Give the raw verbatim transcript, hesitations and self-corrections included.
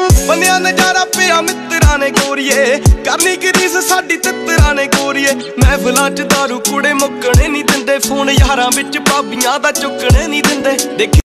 ਬੰਨਿਆ ਨਜ਼ਾਰਾ ਪਿਆ ਮਿੱਤਰਾਂ ਨੇ ਗੋਰੀਏ, ਕਰਨੀ ਕਿ ਰੀਸ ਸਾਡੀ ਤਿੱਤਰਾਂ ਨੇ ਗੋਰੀਏ। ਮਹਿਫਲਾਂ ਚ ਦਾਰੂ ਕੁੜੇ ਮੁੱਕਣੇ ਨਹੀਂ ਦਿੰਦੇ, ਫੋਨ ਯਾਰਾਂ ਵਿੱਚ ਭਾਬੀਆਂ ਦਾ ਚੁੱਕਣੇ ਨਹੀਂ ਦਿੰਦੇ।